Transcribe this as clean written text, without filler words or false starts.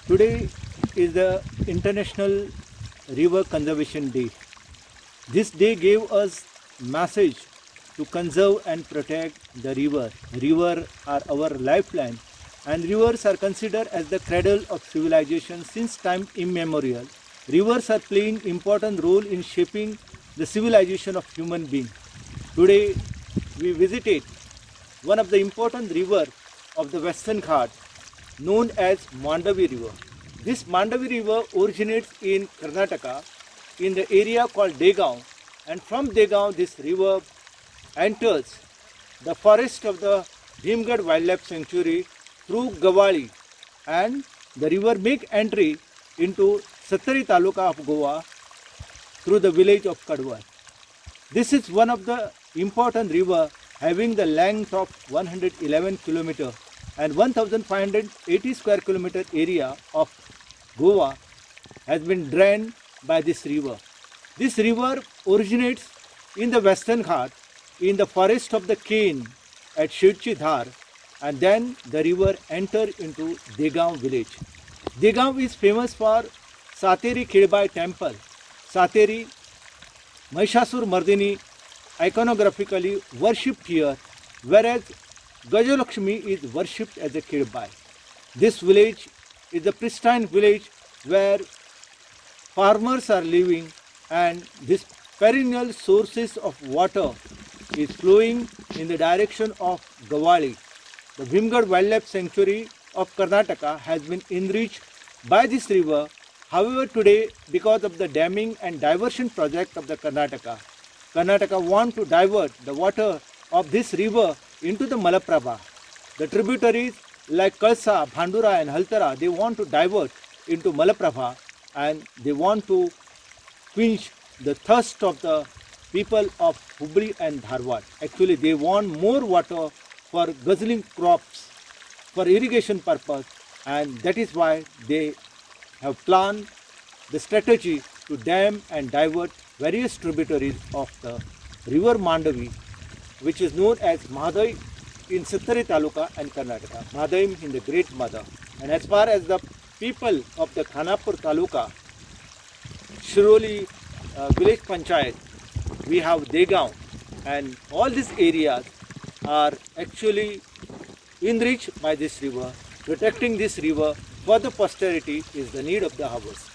Today is the International River Conservation Day. This day gave us message to conserve and protect the river. Rivers are our lifeline, and rivers are considered as the cradle of civilization since time immemorial. Rivers are playing important role in shaping the civilization of human beings. Today we visited one of the important river of the Western Ghat known as Mandavi River. This Mandavi River originates in Karnataka in the area called Degaon, and from Degaon this river enters the forest of the Bhimgad Wildlife Sanctuary through Gawali, and the river make entry into Sattari Taluka of Goa through the village of Kadwar. This is one of the important river having the length of 111 km and 1580 square kilometer area of Goa has been drained by this river. This river originates in the Western Ghat in the forest of the cane at Shirchi Dhar, and then the river enters into Degaon village. Degaon is famous for Sateri Khedbai temple. Sateri, Mahishasur Mardini iconographically worshipped here, whereas Gajalakshmi is worshipped as a Khedbai. This village is a pristine village where farmers are living, and this perennial sources of water is flowing in the direction of Gawali. The Bhimgad Wildlife Sanctuary of Karnataka has been enriched by this river. However, today, because of the damming and diversion project of the Karnataka want to divert the water of this river into the Malaprabha. The tributaries like Kalsa, Bhandura and Haltara, they want to divert into Malaprabha, and they want to quench the thirst of the people of Hubli and Dharwad. Actually, they want more water for guzzling crops, for irrigation purpose, and that is why they have planned the strategy to dam and divert various tributaries of the river Mandavi, which is known as Mahadai in Sattari Taluka and Karnataka. Mahadai in the Great Mother. And as far as the people of the Khanapur Taluka, Shiroli village panchayat, we have Degaon, and all these areas are actually enriched by this river. Protecting this river for the posterity is the need of the hours.